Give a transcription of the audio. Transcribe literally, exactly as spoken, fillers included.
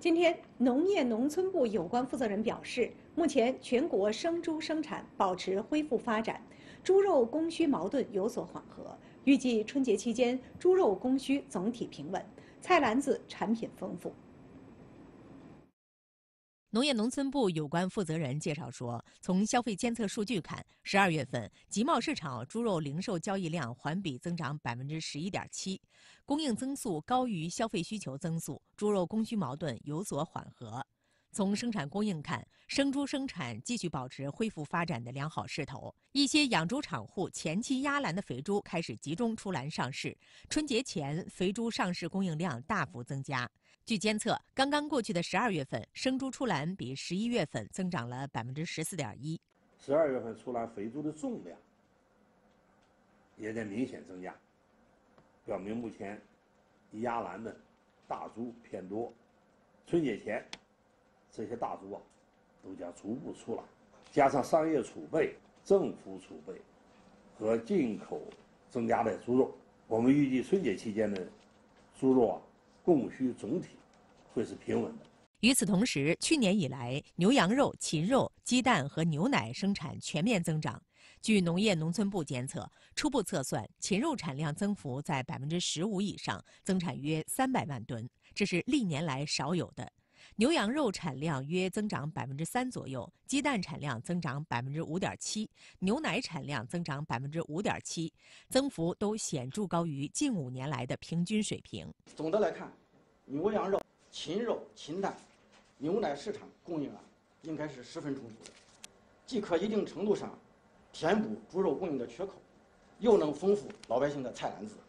今天，农业农村部有关负责人表示，目前全国生猪生产保持恢复发展，猪肉供需矛盾有所缓和，预计春节期间猪肉供需总体平稳，菜篮子产品丰富。 农业农村部有关负责人介绍说，从消费监测数据看，十二月份集贸市场猪肉零售交易量环比增长百分之十一点七，供应增速高于消费需求增速，猪肉供需矛盾有所缓和。从生产供应看，生猪生产继续保持恢复发展的良好势头。一些养猪场户前期压栏的肥猪开始集中出栏上市，春节前肥猪上市供应量大幅增加。据监测，刚刚过去的十二月份，生猪出栏比十一月份增长了百分之十四点一。 十二月份出栏肥猪的重量也在明显增加，表明目前压栏的大猪偏多。春节前，这些大猪啊，都将逐步出栏，加上商业储备、政府储备和进口增加的猪肉，我们预计春节期间的猪肉啊，供需总体会是平稳的。 与此同时，去年以来，牛羊肉、禽肉、鸡蛋和牛奶生产全面增长。据农业农村部监测，初步测算，禽肉产量增幅在百分之十五以上，增产约三百万吨，这是历年来少有的。牛羊肉产量约增长百分之三左右，鸡蛋产量增长百分之五点七，牛奶产量增长百分之五点七，增幅都显著高于近五年来的平均水平。 总的来看，牛羊肉、禽肉、禽蛋、牛奶市场供应啊，应该是十分充足的，既可一定程度上填补猪肉供应的缺口，又能丰富老百姓的菜篮子。